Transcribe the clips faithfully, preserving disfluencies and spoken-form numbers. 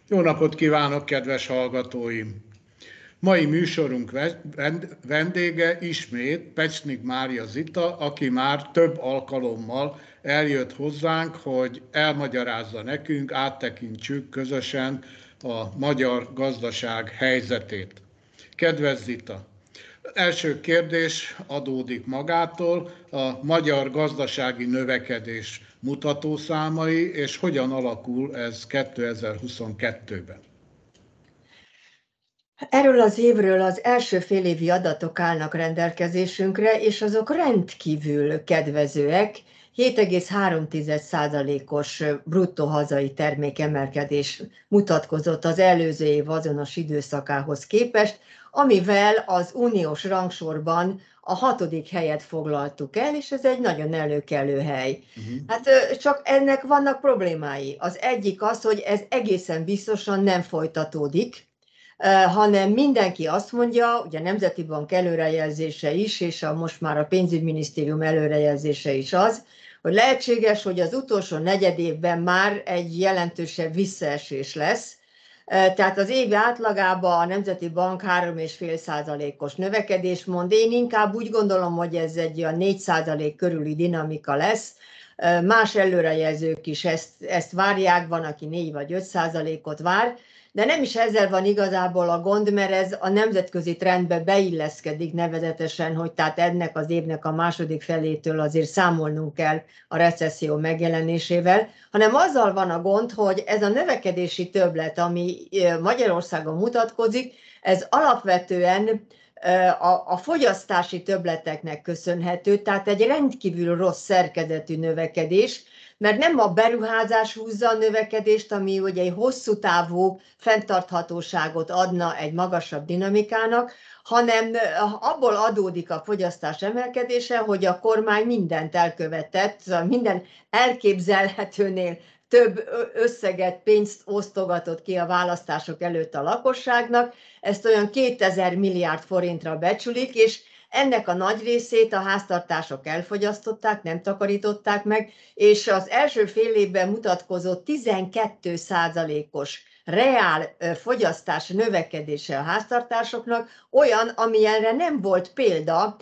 Jó napot kívánok, kedves hallgatóim! Mai műsorunk vendége ismét Pecsnik Mária Zita, aki már több alkalommal eljött hozzánk, hogy elmagyarázza nekünk, áttekintsük közösen a magyar gazdaság helyzetét. Kedves Zita! Első kérdés adódik magától, a magyar gazdasági növekedés mutatószámai, és hogyan alakul ez kétezer-huszonkettőben? Erről az évről az első félévi adatok állnak rendelkezésünkre, és azok rendkívül kedvezőek. hét egész három százalékos bruttó hazai termékemelkedés mutatkozott az előző év azonos időszakához képest, amivel az uniós rangsorban a hatodik helyet foglaltuk el, és ez egy nagyon előkelő hely. Uh-huh. Hát csak ennek vannak problémái. Az egyik az, hogy ez egészen biztosan nem folytatódik, hanem mindenki azt mondja, ugye a Nemzeti Bank előrejelzése is, és a, most már a Pénzügyminisztérium előrejelzése is az, hogy lehetséges, hogy az utolsó negyedévben már egy jelentősebb visszaesés lesz. Tehát az év átlagában a Nemzeti Bank három egész öt százalékos növekedés mond. Én inkább úgy gondolom, hogy ez egy a négy százalék körüli dinamika lesz. Más előrejelzők is ezt, ezt várják, van, aki négy vagy öt százalékot vár. De nem is ezzel van igazából a gond, mert ez a nemzetközi trendbe beilleszkedik nevezetesen, hogy tehát ennek az évnek a második felétől azért számolnunk kell a recesszió megjelenésével, hanem azzal van a gond, hogy ez a növekedési többlet, ami Magyarországon mutatkozik, ez alapvetően a, a fogyasztási többleteknek köszönhető, tehát egy rendkívül rossz szerkezetű növekedés, mert nem a beruházás húzza a növekedést, ami ugye egy hosszú távú fenntarthatóságot adna egy magasabb dinamikának, hanem abból adódik a fogyasztás emelkedése, hogy a kormány mindent elkövetett, minden elképzelhetőnél több összeget, pénzt osztogatott ki a választások előtt a lakosságnak, ezt olyan kétezer milliárd forintra becsülik, és ennek a nagy részét a háztartások elfogyasztották, nem takarították meg, és az első fél évben mutatkozott tizenkét százalékos reál fogyasztás növekedése a háztartásoknak, olyan, amilyenre nem volt példa,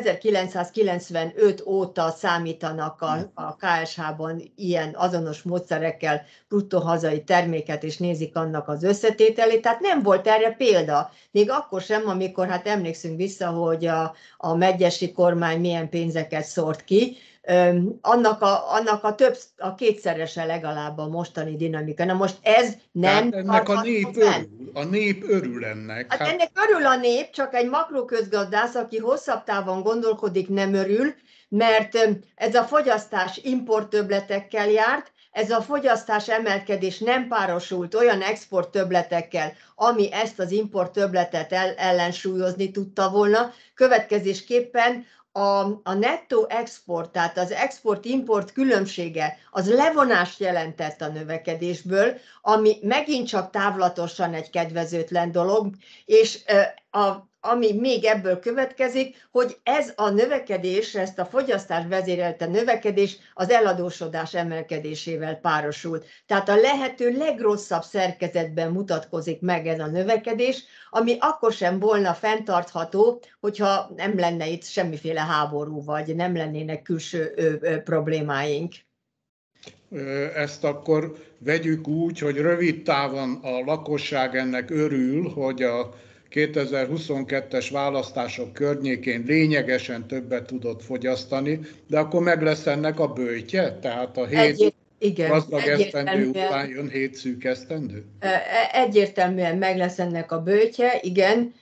ezerkilencszázkilencvenöt óta számítanak a, a ká es há-ban ilyen azonos módszerekkel bruttó hazai terméket, és nézik annak az összetételét, tehát nem volt erre példa, még akkor sem, amikor hát emlékszünk vissza, hogy a, a megyesi kormány milyen pénzeket szórt ki, Öm, annak, a, annak a több, a kétszerese legalább a mostani dinamika. Na most ez nem... Tehát ennek a nép örül, a nép örül ennek. Hát, hát ennek örül a nép, csak egy makroközgazdász, aki hosszabb távon gondolkodik, nem örül, mert ez a fogyasztás importtöbbletekkel járt, ez a fogyasztás emelkedés nem párosult olyan exporttöbbletekkel, ami ezt az importtöbbletet el, ellensúlyozni tudta volna. Következésképpen A, a nettó export, tehát az export-import különbsége, az levonást jelentett a növekedésből, ami megint csak távlatosan egy kedvezőtlen dolog, és a, ami még ebből következik, hogy ez a növekedés, ezt a fogyasztás vezérelte növekedés az eladósodás emelkedésével párosult. Tehát a lehető legrosszabb szerkezetben mutatkozik meg ez a növekedés, ami akkor sem volna fenntartható, hogyha nem lenne itt semmiféle háború, vagy nem lennének külső ö, ö, problémáink. Ezt akkor vegyük úgy, hogy rövid távon a lakosság ennek örül, hogy a kétezer-huszonkettes választások környékén lényegesen többet tudott fogyasztani, de akkor meg lesz ennek a böjtje? Tehát a hét Egy, igen, gazdag esztendő után jön hét szűk esztendő? Egyértelműen meg lesz ennek a böjtje, igen,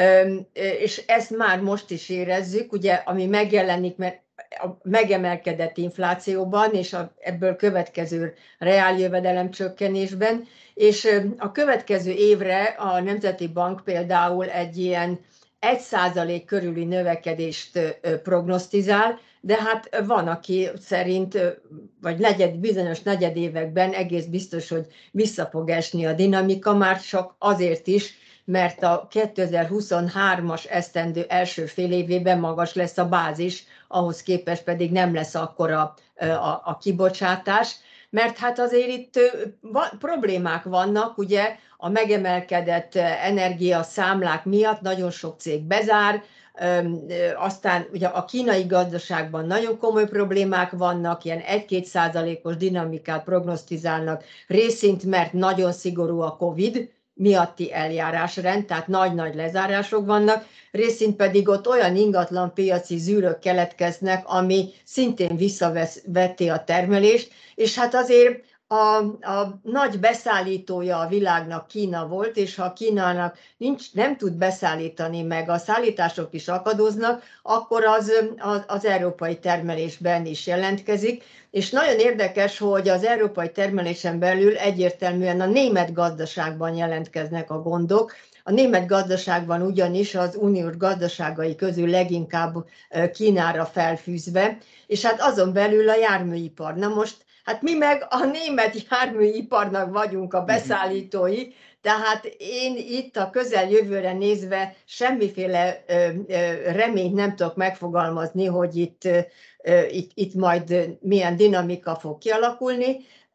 és ezt már most is érezzük, ugye, ami megjelenik, mert a megemelkedett inflációban és a, ebből következő reáljövedelem csökkenésben, és a következő évre a Nemzeti Bank például egy ilyen egy százalék körüli növekedést prognosztizál, de hát van, aki szerint, vagy negyed, bizonyos negyedévekben egész biztos, hogy vissza fog esni a dinamika, már csak azért is, mert a kétezer-huszonhármas esztendő első fél évében magas lesz a bázis, ahhoz képest pedig nem lesz akkora a, a kibocsátás. mert hát azért itt problémák vannak, ugye a megemelkedett energiaszámlák miatt nagyon sok cég bezár, aztán ugye a kínai gazdaságban nagyon komoly problémák vannak, ilyen egy-két százalékos dinamikát prognosztizálnak, részint mert nagyon szigorú a Covid miatti eljárásrend, tehát nagy-nagy lezárások vannak, részint pedig ott olyan ingatlan piaci zűrök keletkeznek, ami szintén visszaveti a termelést, és hát azért A, a nagy beszállítója a világnak Kína volt, és ha Kínának nincs, nem tud beszállítani, meg a szállítások is akadoznak, akkor az, az, az európai termelésben is jelentkezik. És nagyon érdekes, hogy az európai termelésen belül egyértelműen a német gazdaságban jelentkeznek a gondok. A német gazdaságban ugyanis az uniós gazdaságai közül leginkább Kínára felfűzve, és hát azon belül a járműipar. Na most hát mi meg a német járműiparnak vagyunk a beszállítói, tehát én itt a közeljövőre nézve semmiféle reményt nem tudok megfogalmazni, hogy itt, itt, itt majd milyen dinamika fog kialakulni.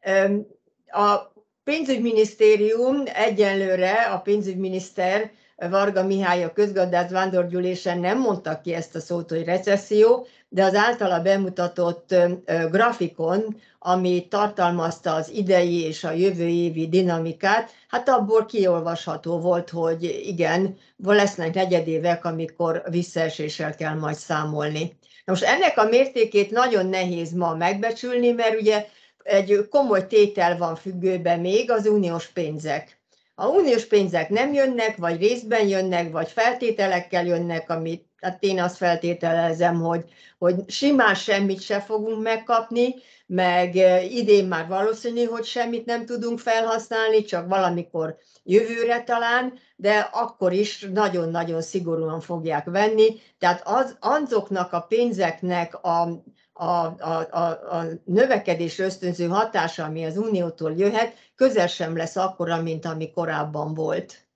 A pénzügyminisztérium egyenlőre, a pénzügyminiszter Varga Mihály a közgazdász vándorgyűlésen nem mondta ki ezt a szót, hogy recesszió, de az általa bemutatott grafikon, ami tartalmazta az idei és a jövő évi dinamikát, hát abból kiolvasható volt, hogy igen, lesznek negyedévek, amikor visszaeséssel kell majd számolni. Na most ennek a mértékét nagyon nehéz ma megbecsülni, mert ugye egy komoly tétel van függőben még, az uniós pénzek. A uniós pénzek nem jönnek, vagy részben jönnek, vagy feltételekkel jönnek, amit hát én azt feltételezem, hogy, hogy simán semmit se fogunk megkapni, meg idén már valószínű, hogy semmit nem tudunk felhasználni, csak valamikor jövőre talán, de akkor is nagyon-nagyon szigorúan fogják venni. Tehát az, azoknak a pénzeknek a A, a, a, a növekedés ösztönző hatása, ami az Uniótól jöhet, közel sem lesz akkora, mint ami korábban volt.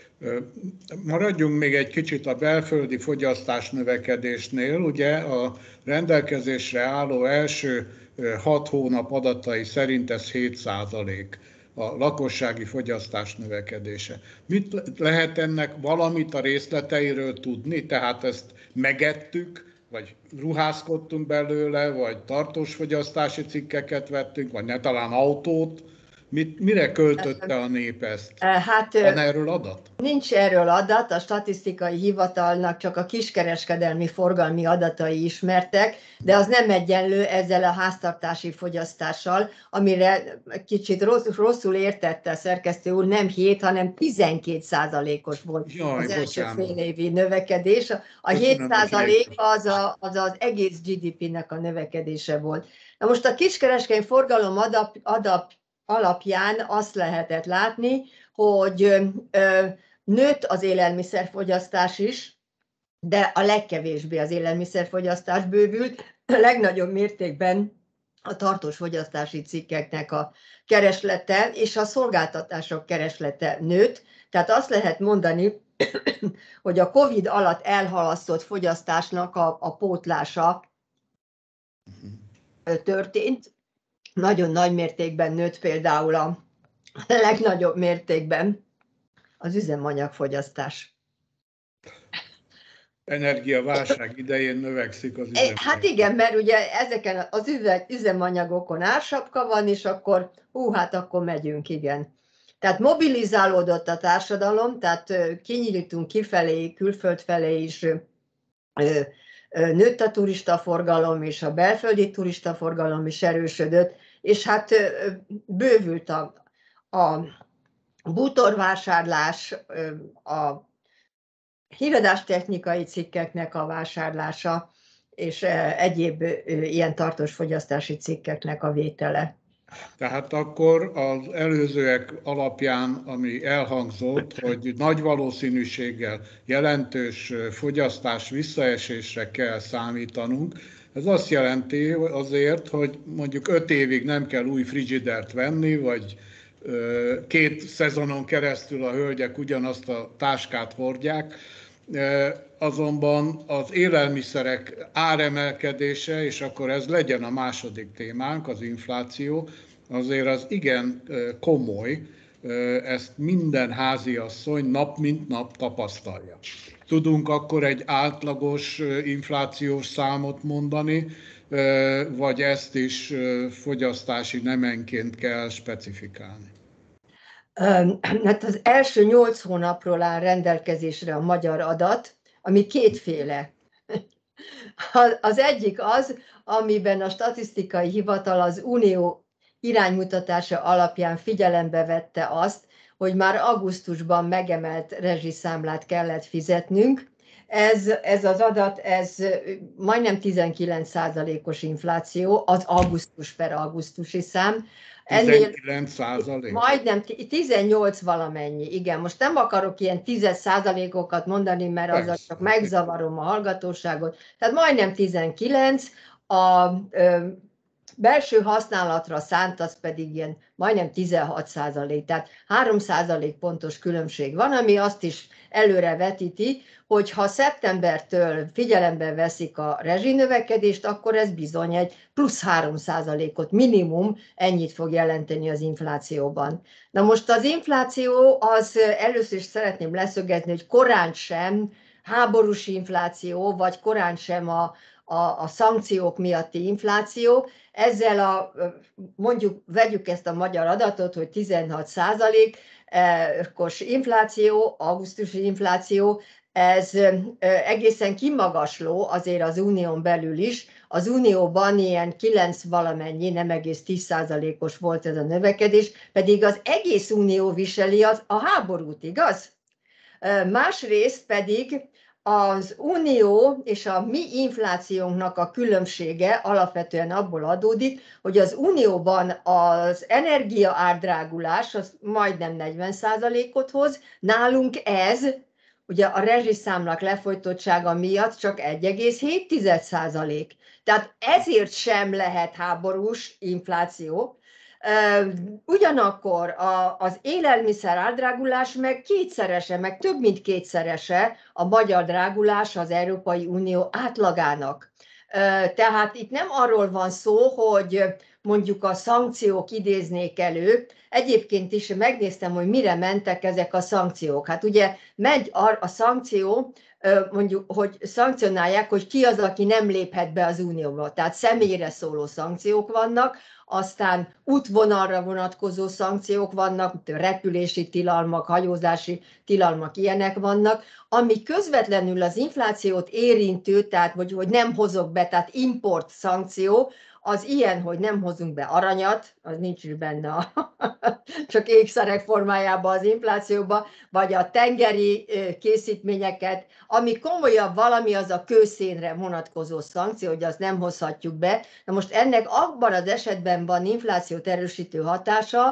Maradjunk még egy kicsit a belföldi fogyasztás növekedésnél. Ugye a rendelkezésre álló első hat hónap adatai szerint ez hét százalék a lakossági fogyasztás növekedése. Mit lehet ennek valamit a részleteiről tudni? Tehát ezt megettük, vagy ruházkodtunk belőle, vagy tartós fogyasztási cikkeket vettünk, vagy ne talán autót. Mit, mire költötte a nép ezt? Hát, van erről adat? Nincs erről adat, a statisztikai hivatalnak csak a kiskereskedelmi forgalmi adatai ismertek, de az nem egyenlő ezzel a háztartási fogyasztással, amire kicsit rossz, rosszul értette a szerkesztő úr, nem hét, hanem tizenkét százalékos volt Jaj, az első fél évi növekedés. A hét százalék az, a, az az egész gé dé pé-nek a növekedése volt. Na most a kiskereskedelmi forgalom adap, adap, alapján azt lehetett látni, hogy nőtt az élelmiszerfogyasztás is, de a legkevésbé az élelmiszerfogyasztás bővült, a legnagyobb mértékben a tartós fogyasztási cikkeknek a kereslete és a szolgáltatások kereslete nőtt. Tehát azt lehet mondani, hogy a Covid alatt elhalasztott fogyasztásnak a, a pótlása történt. Nagyon nagy mértékben nőtt például a legnagyobb mértékben az üzemanyagfogyasztás. Energiaválság idején növekszik az üzemanyag. Hát igen, mert ugye ezeken az üzemanyagokon ársapka van, és akkor hú, hát akkor megyünk, igen. Tehát mobilizálódott a társadalom, tehát kinyíltunk kifelé, külföld felé is, nőtt a turistaforgalom, és a belföldi turistaforgalom is erősödött, és hát bővült a, a bútorvásárlás, a híradástechnikai cikkeknek a vásárlása, és egyéb ilyen tartós fogyasztási cikkeknek a vétele. Tehát akkor az előzőek alapján, ami elhangzott, hogy nagy valószínűséggel jelentős fogyasztás visszaesésre kell számítanunk, ez azt jelenti azért, hogy mondjuk öt évig nem kell új frigidert venni, vagy két szezonon keresztül a hölgyek ugyanazt a táskát hordják, azonban az élelmiszerek áremelkedése, és akkor ez legyen a második témánk, az infláció, azért az igen komoly, ezt minden háziasszony nap mint nap tapasztalja. Tudunk akkor egy átlagos inflációs számot mondani, vagy ezt is fogyasztási nemenként kell specifikálni? Hát az első nyolc hónapról áll rendelkezésre a magyar adat, ami kétféle. Az egyik az, amiben a statisztikai hivatal az unió iránymutatása alapján figyelembe vette azt, hogy már augusztusban megemelt rezsiszámlát kellett fizetnünk. Ez, ez az adat, ez majdnem tizenkilenc százalékos infláció, az augusztus per augusztusi szám. tizenkilenc százalék? Majdnem tizennyolc valamennyi, igen. Most nem akarok ilyen tíz százalékokat mondani, mert azzal csak megzavarom a hallgatóságot. Tehát majdnem tizenkilenc, a ö, belső használatra szánt, az pedig ilyen majdnem tizenhat százalék, tehát három százalék pontos különbség van, ami azt is előre vetíti, hogy ha szeptembertől figyelembe veszik a rezsinövekedést, akkor ez bizony egy plusz három százalékot minimum, ennyit fog jelenteni az inflációban. Na most az infláció, az először is szeretném leszögezni, hogy korán sem háborús infláció, vagy korán sem a, a, a szankciók miatti infláció. Ezzel a, mondjuk, vegyük ezt a magyar adatot, hogy tizenhat százalékos infláció, augusztusi infláció, ez egészen kimagasló azért az unión belül is. Az unióban ilyen kilenc valamennyi, nem egész tíz százalékos volt ez a növekedés, pedig az egész unió viseli az, a háborút, igaz? Másrészt pedig az unió és a mi inflációnknak a különbsége alapvetően abból adódik, hogy az unióban az energia árdrágulás az majdnem negyven százalékot hoz, nálunk ez, ugye a rezsiszámlák lefolytottsága miatt csak egy egész hét százalék. Tehát ezért sem lehet háborús infláció. Ugyanakkor az élelmiszer árdrágulás meg kétszerese, meg több mint kétszerese a magyar drágulás az Európai Unió átlagának. Tehát itt nem arról van szó, hogy mondjuk a szankciók idéznék elő. Egyébként is megnéztem, hogy mire mentek ezek a szankciók. Hát ugye megy a szankció, mondjuk, hogy szankcionálják, hogy ki az, aki nem léphet be az unióba. Tehát személyre szóló szankciók vannak, aztán útvonalra vonatkozó szankciók vannak, repülési tilalmak, hajózási tilalmak, ilyenek vannak, ami közvetlenül az inflációt érintő, tehát hogy, hogy nem hozok be, tehát import szankció, az ilyen, hogy nem hozunk be aranyat, az nincs is benne, a, csak ékszerek formájában az inflációba, vagy a tengeri készítményeket, ami komolyabb valami, az a kőszénre vonatkozó szankció, hogy azt nem hozhatjuk be. Na most ennek abban az esetben van inflációt erősítő hatása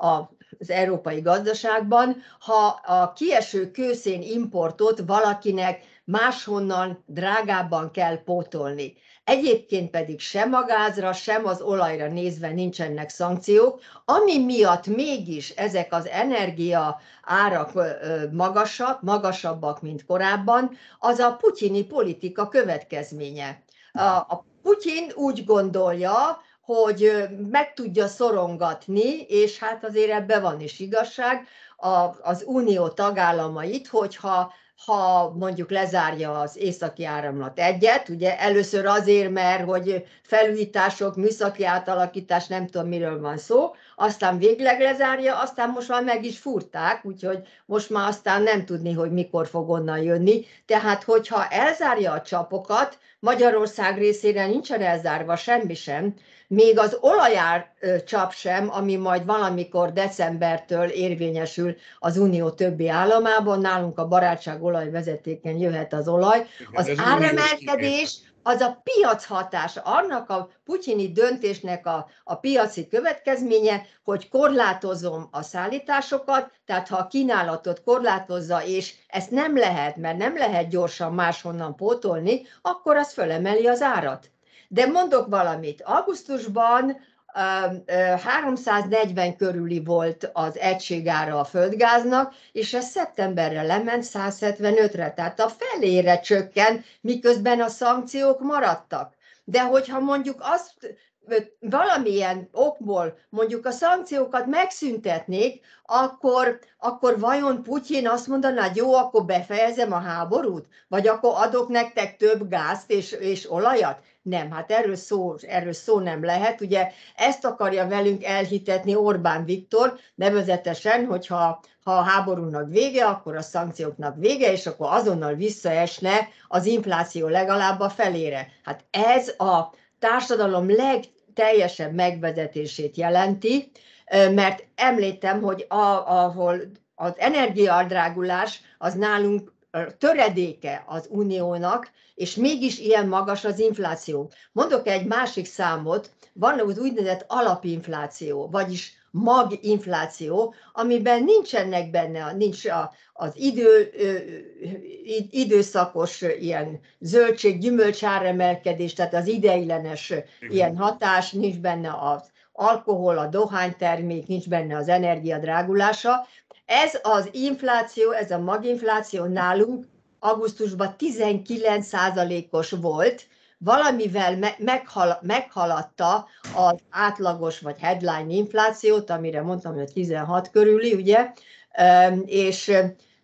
az európai gazdaságban, ha a kieső kőszén importot valakinek máshonnan drágábban kell pótolni. Egyébként pedig sem a gázra, sem az olajra nézve nincsenek szankciók, ami miatt mégis ezek az energia árak magasak, magasabbak, mint korábban, az a putyini politika következménye. A Putyin úgy gondolja, hogy meg tudja szorongatni, és hát azért ebben van is igazság, az unió tagállamait, hogyha ha mondjuk lezárja az északi áramlat egyet, ugye először azért, mert hogy felújítások, műszaki átalakítás, nem tudom miről van szó, aztán végleg lezárja, aztán most már meg is fúrták, úgyhogy most már aztán nem tudni, hogy mikor fog onnan jönni. Tehát, hogyha elzárja a csapokat, Magyarország részére nincsen elzárva semmi sem, még az olajár csap sem, ami majd valamikor decembertől érvényesül az unió többi államában, nálunk a barátság olajvezetéken jöhet az olaj. Az áremelkedés az a piac hatása, annak a putyini döntésnek a, a piaci következménye, hogy korlátozom a szállításokat, tehát ha a kínálatot korlátozza, és ezt nem lehet, mert nem lehet gyorsan máshonnan pótolni, akkor az fölemeli az árat. De mondok valamit, augusztusban háromszáznegyven körüli volt az egységára a földgáznak, és ez szeptemberre lement százhetvenötre, tehát a felére csökkent, miközben a szankciók maradtak. De hogyha mondjuk azt valamilyen okból mondjuk a szankciókat megszüntetnék, akkor, akkor vajon Putyin azt mondaná, hogy jó, akkor befejezem a háborút? Vagy akkor adok nektek több gázt és, és olajat? Nem, hát erről szó, erről szó nem lehet. Ugye ezt akarja velünk elhitetni Orbán Viktor, nevezetesen, hogyha ha a háborúnak vége, akkor a szankcióknak vége, és akkor azonnal visszaesne az infláció legalább a felére. Hát ez a társadalom legteljesebb megvezetését jelenti, mert említem, hogy a, ahol az energiadrágulás az nálunk töredéke az uniónak, és mégis ilyen magas az infláció. Mondok egy másik számot, van az úgynevezett alapinfláció, vagyis maginfláció, amiben nincsenek benne, nincs a, az idő, időszakos ilyen zöldség, gyümölcs áremelkedés, tehát az ideiglenes igen. ilyen hatás, nincs benne az alkohol, a dohánytermék, nincs benne az energia drágulása. Ez az infláció, ez a maginfláció nálunk augusztusban tizenkilenc százalékos volt, valamivel meghal, meghaladta az átlagos vagy headline inflációt, amire mondtam, hogy tizenhat körüli, ugye, és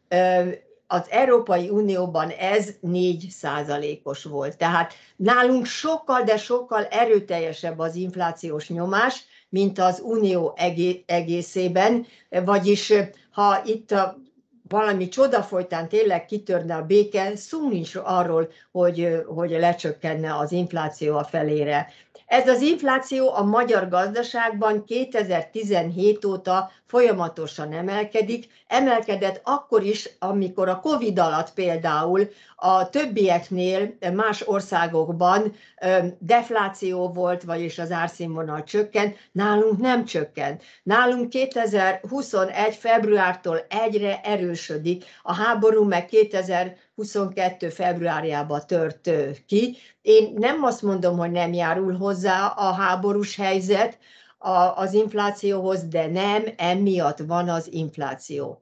az Európai Unióban ez négy százalékos volt. Tehát nálunk sokkal, de sokkal erőteljesebb az inflációs nyomás, mint az Unió egészében, vagyis ha itt a valami csoda folytán tényleg kitörne a béke, szó nincs arról, hogy, hogy lecsökkenne az infláció a felére. Ez az infláció a magyar gazdaságban kétezer-tizenhét óta folyamatosan emelkedik, emelkedett akkor is, amikor a Covid alatt például a többieknél, más országokban defláció volt, vagyis az árszínvonal csökkent, nálunk nem csökkent. Nálunk kétezer-huszonegy februártól egyre erősödik, a háború meg kétezer-huszonkettő februárjában tört ki. Én nem azt mondom, hogy nem járul hozzá a háborús helyzet az inflációhoz, de nem emiatt van az infláció.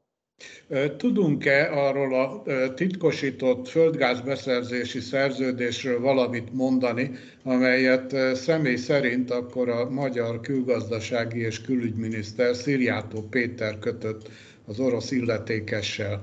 Tudunk-e arról a titkosított földgázbeszerzési szerződésről valamit mondani, amelyet személy szerint akkor a magyar külgazdasági és külügyminiszter Szijjártó Péter kötött az orosz illetékessel?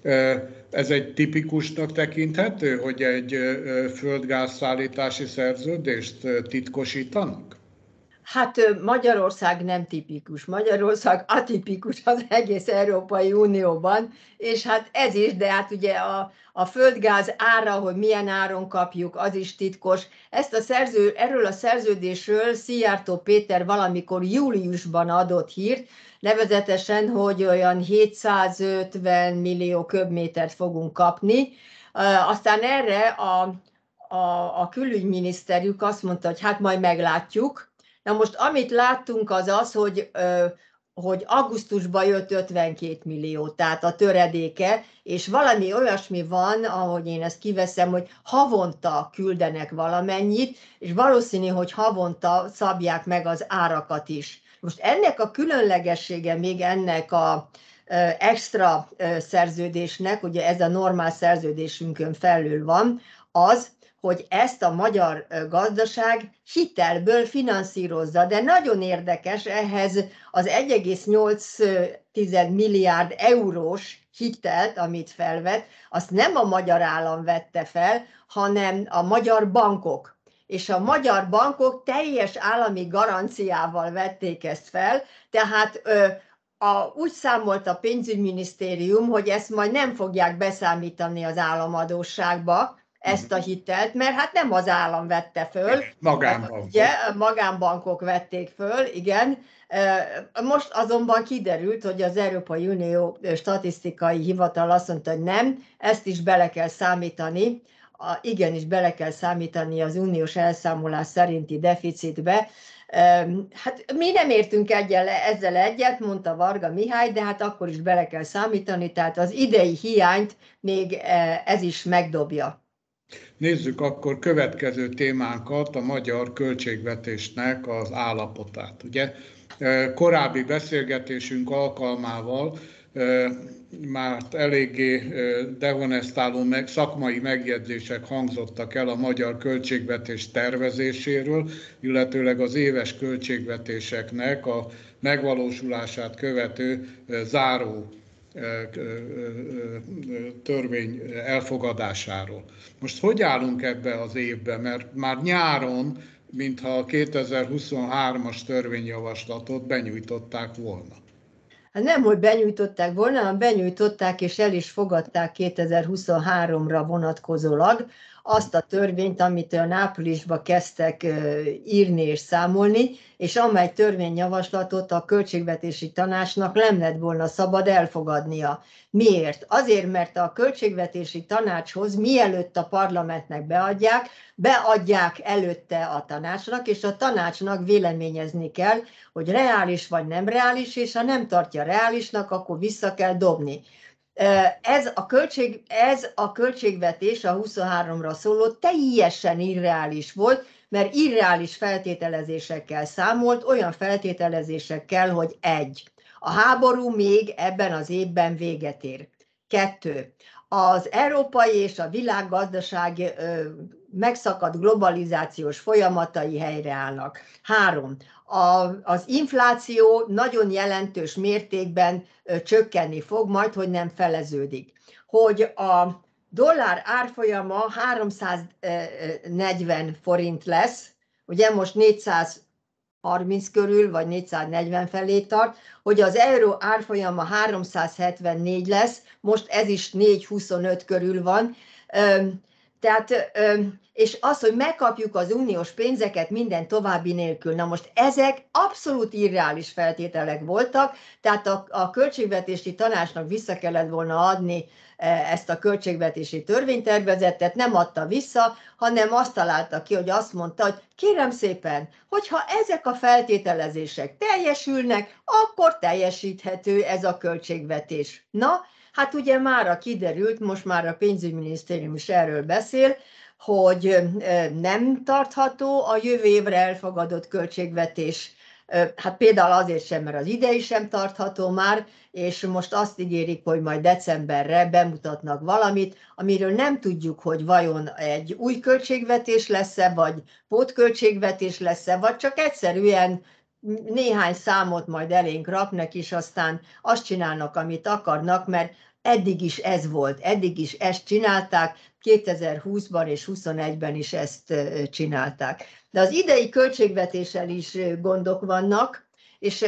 Ez egy tipikusnak tekinthető, hogy egy földgázszállítási szerződést titkosítanak? Hát Magyarország nem tipikus, Magyarország atipikus az egész Európai Unióban, és hát ez is, de hát ugye a, a földgáz ára, hogy milyen áron kapjuk, az is titkos. Ezt a szerző, erről a szerződésről Szijjártó Péter valamikor júliusban adott hírt, nevezetesen, hogy olyan hétszázötven millió köbmétert fogunk kapni. Aztán erre a, a, a külügyminiszterük azt mondta, hogy hát majd meglátjuk. Na most, amit láttunk, az az, hogy, hogy augusztusban jött ötvenkét millió, tehát a töredéke, és valami olyasmi van, ahogy én ezt kiveszem, hogy havonta küldenek valamennyit, és valószínű, hogy havonta szabják meg az árakat is. Most ennek a különlegessége még ennek a extra szerződésnek, ugye ez a normál szerződésünkön felül van, az, hogy ezt a magyar gazdaság hitelből finanszírozza. De nagyon érdekes, ehhez az egy egész nyolc milliárd eurós hitelt, amit felvett, azt nem a magyar állam vette fel, hanem a magyar bankok. És a magyar bankok teljes állami garanciával vették ezt fel, tehát a, úgy számolt a pénzügyminisztérium, hogy ezt majd nem fogják beszámítani az államadósságba, ezt a hitelt, mert hát nem az állam vette föl. Magánbankok. Ugye, magánbankok vették föl, igen. Most azonban kiderült, hogy az Európai Unió statisztikai hivatal azt mondta, hogy nem, ezt is bele kell számítani, igenis bele kell számítani az uniós elszámolás szerinti deficitbe. Hát mi nem értünk egyel, ezzel egyet, mondta Varga Mihály, de hát akkor is bele kell számítani, tehát az idei hiányt még ez is megdobja. Nézzük akkor következő témánkat, a magyar költségvetésnek az állapotát. Ugye korábbi beszélgetésünk alkalmával már eléggé dehonestáló meg, szakmai megjegyzések hangzottak el a magyar költségvetés tervezéséről, illetőleg az éves költségvetéseknek a megvalósulását követő záró törvény elfogadásáról. Most hogy állunk ebbe az évbe? Mert már nyáron, mintha a kétezer-huszonhármas törvényjavaslatot benyújtották volna. Hát nem, hogy benyújtották volna, hanem benyújtották és el is fogadták kétezer-huszonháromra vonatkozólag azt a törvényt, amit olyan áprilisban kezdtek írni és számolni, és amely törvényjavaslatot a Költségvetési Tanácsnak nem lett volna szabad elfogadnia. Miért? Azért, mert a Költségvetési Tanácshoz mielőtt a parlamentnek beadják, beadják előtte a tanácsnak, és a tanácsnak véleményezni kell, hogy reális vagy nem reális, és ha nem tartja reálisnak, akkor vissza kell dobni. Ez a, költség, ez a költségvetés a huszonháromra szóló teljesen irreális volt, mert irreális feltételezésekkel számolt, olyan feltételezésekkel, hogy egy, a háború még ebben az évben véget ér. Kettő, az európai és a világgazdaság megszakadt globalizációs folyamatai helyreállnak. Három, a, az infláció nagyon jelentős mértékben csökkenni fog, majd hogy nem feleződik. Hogy a dollár árfolyama háromszáznegyven forint lesz, ugye most négyszázharminc körül, vagy négyszáznegyven felé tart, hogy az euró árfolyama háromszázhetvennégy lesz, most ez is négyszázhuszonöt körül van, tehát, és az, hogy megkapjuk az uniós pénzeket minden további nélkül. Na most ezek abszolút irreális feltételek voltak, tehát a, a Költségvetési Tanácsnak vissza kellett volna adni ezt a költségvetési törvénytervezetet, nem adta vissza, hanem azt találta ki, hogy azt mondta, hogy kérem szépen, hogyha ezek a feltételezések teljesülnek, akkor teljesíthető ez a költségvetés. Na, hát ugye mára kiderült, most már a pénzügyminisztérium is erről beszél, hogy nem tartható a jövő évre elfogadott költségvetés. Hát például azért sem, mert az idei sem tartható már, és most azt ígérik, hogy majd decemberre bemutatnak valamit, amiről nem tudjuk, hogy vajon egy új költségvetés lesz-e, vagy pótköltségvetés lesz-e, vagy csak egyszerűen néhány számot majd elénk raknak, és aztán azt csinálnak, amit akarnak, mert eddig is ez volt, eddig is ezt csinálták, kétezer-húszban és huszonegyben is ezt csinálták. De az idei költségvetéssel is gondok vannak, és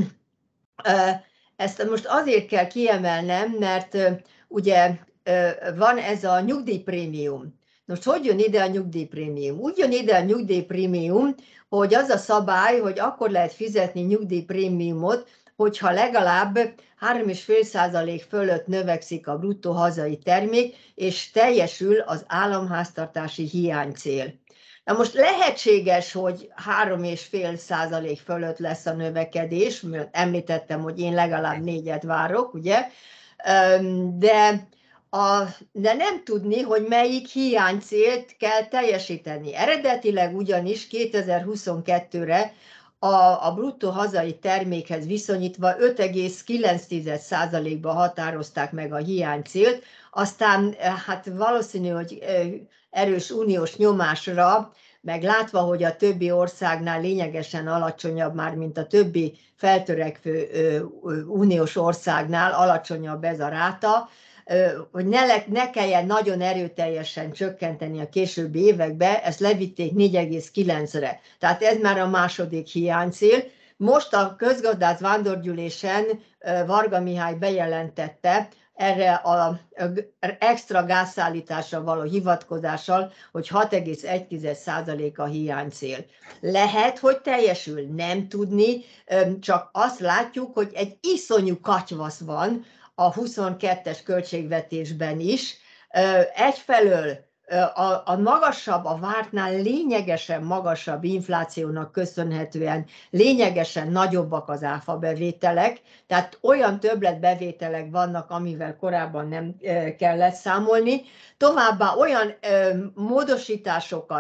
ezt most azért kell kiemelnem, mert ugye van ez a nyugdíjprémium. Most hogy jön ide a nyugdíjprémium? Úgy jön ide a nyugdíjprémium, hogy az a szabály, hogy akkor lehet fizetni nyugdíjprémiumot, hogyha legalább három egész öt százalék fölött növekszik a bruttó hazai termék, és teljesül az államháztartási hiánycél. Na most lehetséges, hogy három egész öt százalék fölött lesz a növekedés, mert említettem, hogy én legalább négyet várok, ugye, de, a, de nem tudni, hogy melyik hiánycélt kell teljesíteni. Eredetileg ugyanis kétezer-huszonkettőre a, a bruttó hazai termékhez viszonyítva öt egész kilenc százalékba határozták meg a hiánycélt, aztán hát valószínű, hogy erős uniós nyomásra, meg látva, hogy a többi országnál lényegesen alacsonyabb már, mint a többi feltörekvő uniós országnál alacsonyabb ez a ráta, hogy ne, le, ne kelljen nagyon erőteljesen csökkenteni a későbbi években, ezt levitték négy egész kilencre. Tehát ez már a második hiánycél. Most a közgazdász vándorgyűlésen Varga Mihály bejelentette, erre az extra gázszállításra való hivatkozással, hogy hat egész egy százalék a hiánycél. Lehet, hogy teljesül, nem tudni, csak azt látjuk, hogy egy iszonyú katyvasz van a huszonkettes költségvetésben is. Egyfelől a, a magasabb, a vártnál lényegesen magasabb inflációnak köszönhetően lényegesen nagyobbak az áfabevételek, tehát olyan többletbevételek vannak, amivel korábban nem kellett számolni. Továbbá olyan módosításokat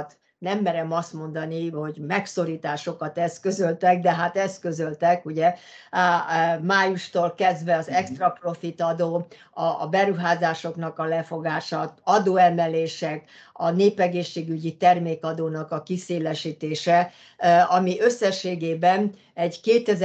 nem merem azt mondani, hogy megszorításokat eszközöltek, de hát eszközöltek, ugye májustól kezdve az extra profit adó, a beruházásoknak a lefogása, adóemelések, a népegészségügyi termékadónak a kiszélesítése, ami összességében egy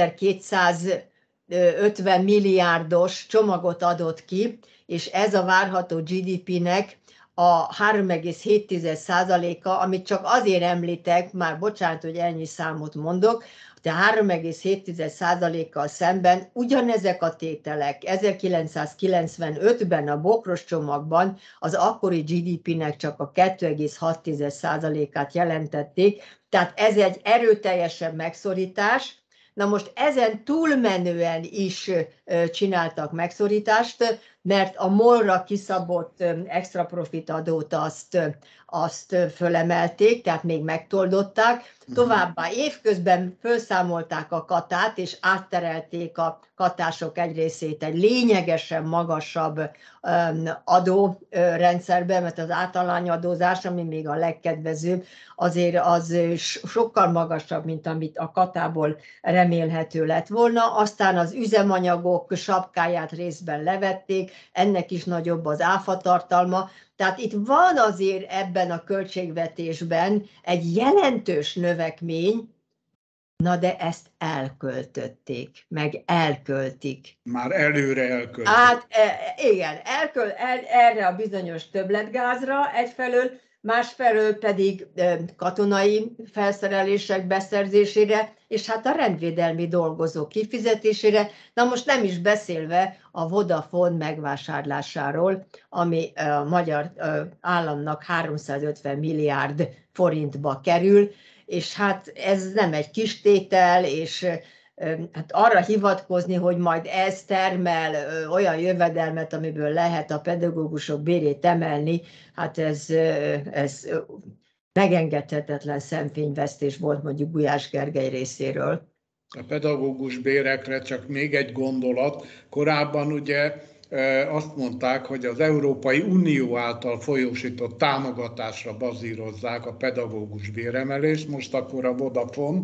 kétezer-kétszázötven milliárdos csomagot adott ki, és ez a várható gé dé pé-nek a három egész hét százaléka, amit csak azért említek, már bocsánat, hogy ennyi számot mondok, de három egész hét százalékkal szemben ugyanezek a tételek ezerkilencszázkilencvenötben a Bokros csomagban az akkori gé dé pé-nek csak a kettő egész hat százalékát jelentették, tehát ez egy erőteljesebb megszorítás. Na most ezen túlmenően is csináltak megszorítást, mert a MOL-ra kiszabott extra profit adót azt, azt fölemelték, tehát még megtoldották. Továbbá évközben felszámolták a katát, és átterelték a katások egy részét egy lényegesen magasabb adórendszerbe, mert az általányadózás, ami még a legkedvezőbb, azért az sokkal magasabb, mint amit a katából remélhető lett volna. Aztán az üzemanyagok sapkáját részben levették, ennek is nagyobb az áfatartalma. Tehát itt van azért ebben a költségvetésben egy jelentős növekmény, na de ezt elköltötték, meg elköltik. Már előre elköltik. Hát igen, elköl, el, erre a bizonyos többletgázra egyfelől, másfelől pedig katonai felszerelések beszerzésére, és hát a rendvédelmi dolgozók kifizetésére, na most nem is beszélve a Vodafone megvásárlásáról, ami a magyar államnak háromszázötven milliárd forintba kerül, és hát ez nem egy kis tétel, és hát arra hivatkozni, hogy majd ez termel olyan jövedelmet, amiből lehet a pedagógusok bérét emelni, hát ez, ez megengedhetetlen szemfényvesztés volt mondjuk Gulyás Gergely részéről. A pedagógus bérekre csak még egy gondolat. Korábban ugye azt mondták, hogy az Európai Unió által folyósított támogatásra bazírozzák a pedagógus béremelést, most akkor a Vodafone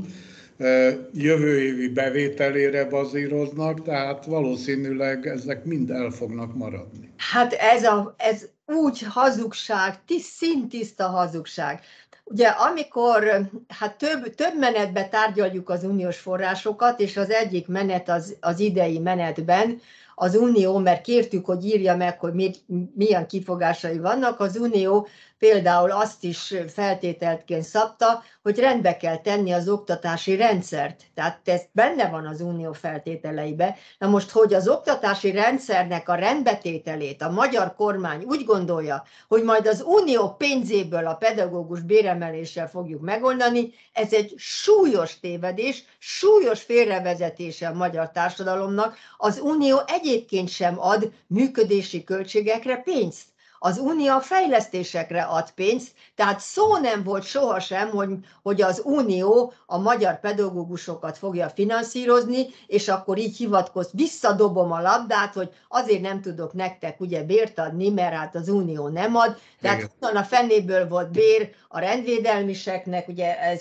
jövő évi bevételére bazíroznak, tehát valószínűleg ezek mind el fognak maradni. Hát ez, a, ez úgy hazugság, szintiszta hazugság. Ugye amikor hát több, több menetben tárgyaljuk az uniós forrásokat, és az egyik menet az, az idei menetben, az Unió, mert kértük, hogy írja meg, hogy mi, milyen kifogásai vannak, az Unió például azt is feltételként szabta, hogy rendbe kell tenni az oktatási rendszert. Tehát ez benne van az Unió feltételeibe. Na most, hogy az oktatási rendszernek a rendbetételét a magyar kormány úgy gondolja, hogy majd az Unió pénzéből a pedagógus béremeléssel fogjuk megoldani, ez egy súlyos tévedés, súlyos félrevezetése a magyar társadalomnak. Az Unió egyébként sem ad működési költségekre pénzt. Az Unió a fejlesztésekre ad pénzt, tehát szó nem volt sohasem, hogy, hogy az Unió a magyar pedagógusokat fogja finanszírozni, és akkor így hivatkoz, visszadobom a labdát, hogy azért nem tudok nektek ugye bért adni, mert hát az Unió nem ad. Tehát honnan a fennéből volt bér a rendvédelmiseknek, ugye ez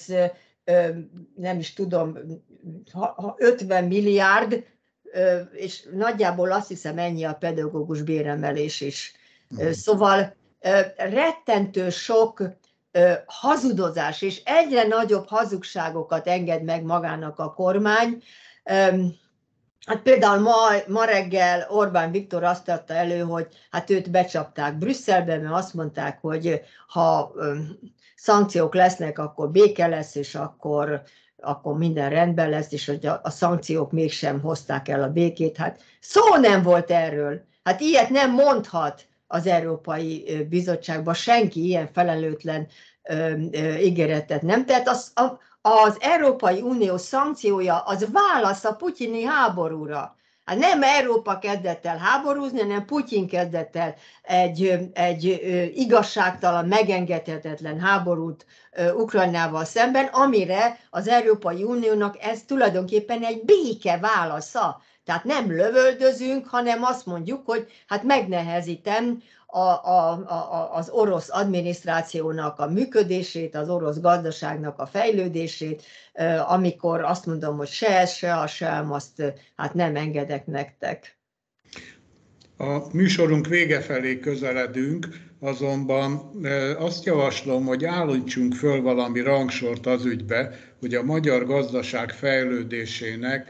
nem is tudom, ötven milliárd, és nagyjából azt hiszem ennyi a pedagógus béremelés is. Szóval rettentő sok hazudozás, és egyre nagyobb hazugságokat enged meg magának a kormány. Hát például ma, ma reggel Orbán Viktor azt adta elő, hogy hát őt becsapták Brüsszelben, mert azt mondták, hogy ha szankciók lesznek, akkor béke lesz, és akkor, akkor minden rendben lesz, és hogy a, a szankciók mégsem hozták el a békét. Hát szó nem volt erről. Hát ilyet nem mondhat az Európai Bizottságban senki, ilyen felelőtlen ö, ö, ígéretet nem. Tehát az, a, az Európai Unió szankciója az válasz a putyini háborúra. Hát nem Európa kezdett el háborúzni, hanem Putyin kezdett el egy, egy igazságtalan, megengedhetetlen háborút Ukrajnával szemben, amire az Európai Uniónak ez tulajdonképpen egy béke válasza. Tehát nem lövöldözünk, hanem azt mondjuk, hogy hát megnehezítem a, a, a, az orosz adminisztrációnak a működését, az orosz gazdaságnak a fejlődését, amikor azt mondom, hogy se ez, se az, sem, azt hát nem engedek nektek. A műsorunk vége felé közeledünk, azonban azt javaslom, hogy állítsunk föl valami rangsort az ügybe, hogy a magyar gazdaság fejlődésének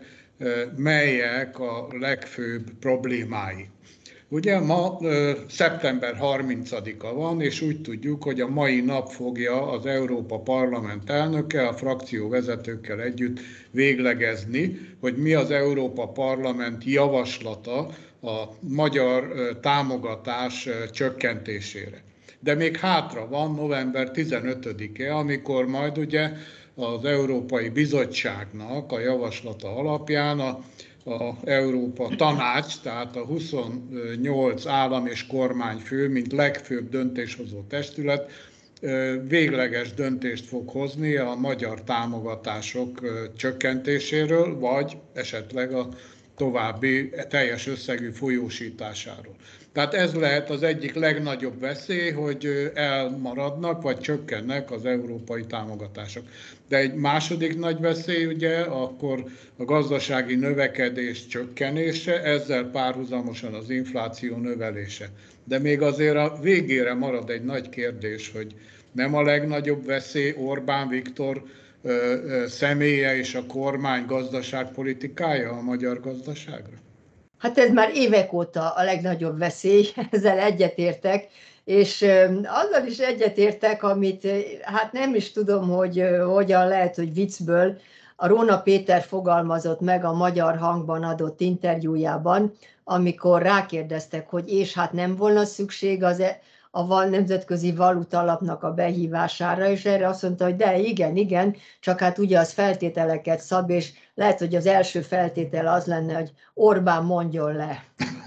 melyek a legfőbb problémái. Ugye ma szeptember harmincadika van, és úgy tudjuk, hogy a mai nap fogja az Európa Parlament elnöke a frakcióvezetőkkel együtt véglegezni, hogy mi az Európa Parlament javaslata a magyar támogatás csökkentésére. De még hátra van november tizenötödike, amikor majd ugye az Európai Bizottságnak a javaslata alapján a a Európa Tanács, tehát a huszonnyolc állam és kormányfő, mint legfőbb döntéshozó testület végleges döntést fog hozni a magyar támogatások csökkentéséről, vagy esetleg a további teljes összegű folyósításáról. Tehát ez lehet az egyik legnagyobb veszély, hogy elmaradnak vagy csökkennek az európai támogatások. De egy második nagy veszély ugye akkor a gazdasági növekedés csökkenése, ezzel párhuzamosan az infláció növelése. De még azért a végére marad egy nagy kérdés, hogy nem a legnagyobb veszély Orbán Viktor ö, ö, személye és a kormány gazdaságpolitikája a magyar gazdaságra? Hát ez már évek óta a legnagyobb veszély, ezzel egyetértek, és azzal is egyetértek, amit hát nem is tudom, hogy hogyan lehet, hogy viccből a Róna Péter fogalmazott meg a Magyar Hangban adott interjújában, amikor rákérdeztek, hogy és hát nem volna szükség az a Nemzetközi Valuta Alapnak a behívására, és erre azt mondta, hogy de igen, igen, csak hát ugye az feltételeket szab, és lehet, hogy az első feltétel az lenne, hogy Orbán mondjon le.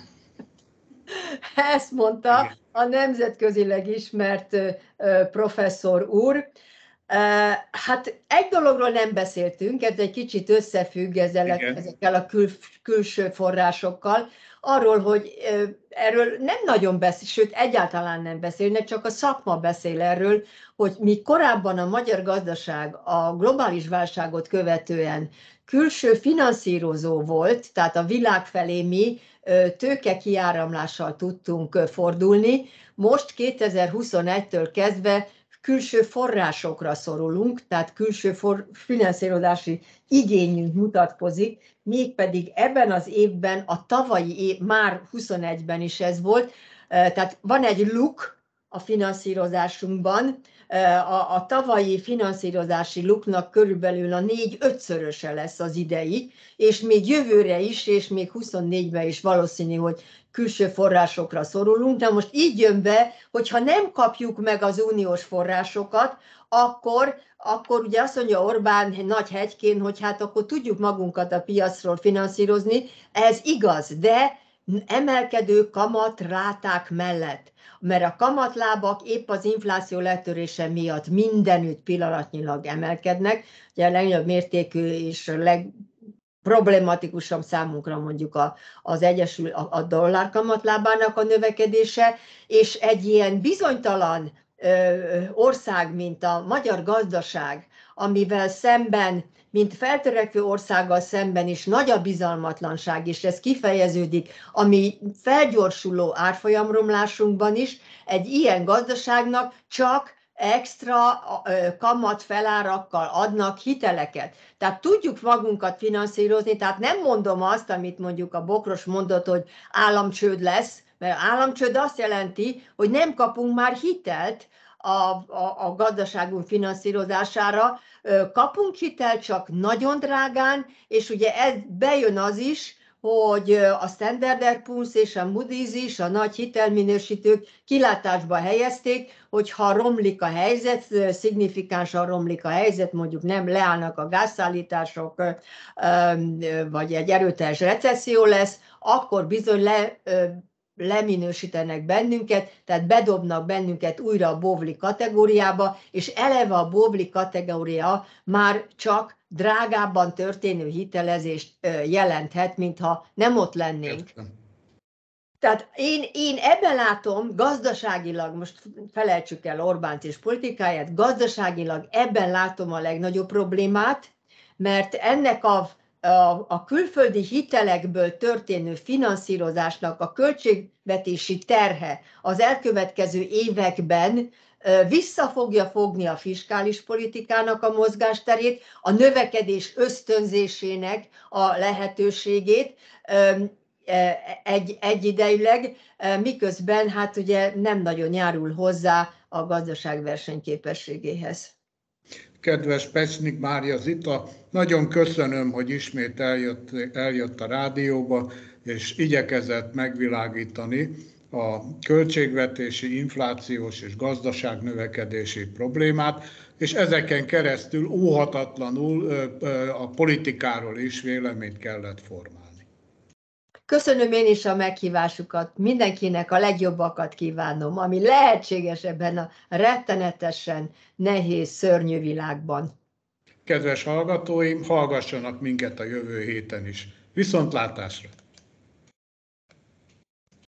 Ezt mondta a nemzetközileg ismert professzor úr. Hát egy dologról nem beszéltünk, ez egy kicsit összefügg ezzel, ezekkel a kül, külső forrásokkal, arról, hogy erről nem nagyon beszél, sőt egyáltalán nem beszélnek, csak a szakma beszél erről, hogy mi korábban a magyar gazdaság a globális válságot követően külső finanszírozó volt, tehát a világ felé mi tőke kiáramlással tudtunk fordulni, most kétezer-huszonegytől kezdve külső forrásokra szorulunk, tehát külső for, finanszírozási igényünk mutatkozik, mégpedig ebben az évben, a tavalyi év, már huszonegyben is ez volt, tehát van egy luk a finanszírozásunkban, a, a tavalyi finanszírozási luknak körülbelül a négy-ötszöröse lesz az idei, és még jövőre is, és még huszonnégyben is valószínű, hogy külső forrásokra szorulunk. De most így jön be, hogyha nem kapjuk meg az uniós forrásokat, akkor, akkor ugye azt mondja Orbán nagy hegykén, hogy hát akkor tudjuk magunkat a piacról finanszírozni. Ez igaz, de emelkedő kamatráták mellett. Mert a kamatlábak épp az infláció letörése miatt mindenütt pillanatnyilag emelkednek. Ugye a legnagyobb mértékű és legproblematikusabb számunkra mondjuk a, az egyesül, a, a dollár kamatlábának a növekedése, és egy ilyen bizonytalan ö, ország, mint a magyar gazdaság, amivel szemben, mint feltörekvő országgal szemben is nagy a bizalmatlanság, és ez kifejeződik a mi felgyorsuló árfolyamromlásunkban is, egy ilyen gazdaságnak csak extra kamat felárakkal adnak hiteleket. Tehát tudjuk magunkat finanszírozni, tehát nem mondom azt, amit mondjuk a Bokros mondott, hogy államcsőd lesz, mert államcsőd azt jelenti, hogy nem kapunk már hitelt a, a, a gazdaságunk finanszírozására, kapunk hitelt csak nagyon drágán, és ugye ez bejön az is, hogy a Standard and Poor's és a Moody's is, a nagy hitelminősítők kilátásba helyezték, hogy ha romlik a helyzet, szignifikánsan romlik a helyzet, mondjuk nem leállnak a gázszállítások, vagy egy erőteljes recesszió lesz, akkor bizony le leminősítenek bennünket, tehát bedobnak bennünket újra a bóvli kategóriába, és eleve a bóvli kategória már csak drágábban történő hitelezést jelenthet, mintha nem ott lennénk. Értem. Tehát én, én ebben látom gazdaságilag, most felejtsük el Orbánt és politikáját, gazdaságilag ebben látom a legnagyobb problémát, mert ennek a, a, a külföldi hitelekből történő finanszírozásnak a költségvetési terhe az elkövetkező években vissza fogja fogni a fiskális politikának a mozgásterét, a növekedés ösztönzésének a lehetőségét, egy, egyidejűleg, miközben hát ugye nem nagyon járul hozzá a gazdaság versenyképességéhez. Kedves Pecsnik Mária Zita, nagyon köszönöm, hogy ismét eljött, eljött a rádióba, és igyekezett megvilágítani a költségvetési, inflációs és gazdaságnövekedési problémát, és ezeken keresztül óhatatlanul a politikáról is véleményt kellett formálni. Köszönöm én is a meghívásukat, mindenkinek a legjobbakat kívánom, ami lehetséges ebben a rettenetesen nehéz, szörnyű világban. Kedves hallgatóim, hallgassanak minket a jövő héten is. Viszontlátásra!